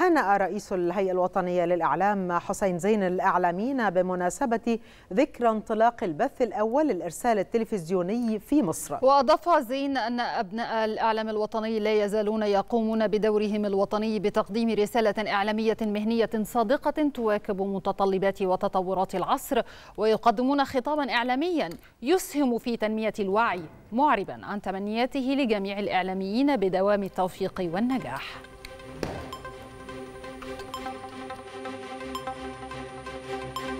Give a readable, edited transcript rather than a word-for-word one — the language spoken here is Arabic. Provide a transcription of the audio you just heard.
هنأ رئيس الهيئة الوطنية للإعلام حسين زين الإعلاميين بمناسبة ذكرى انطلاق البث الأول للإرسال التلفزيوني في مصر. وأضاف زين أن أبناء الإعلام الوطني لا يزالون يقومون بدورهم الوطني بتقديم رسالة إعلامية مهنية صادقة تواكب متطلبات وتطورات العصر، ويقدمون خطابا إعلاميا يسهم في تنمية الوعي، معربا عن تمنياته لجميع الإعلاميين بدوام التوفيق والنجاح.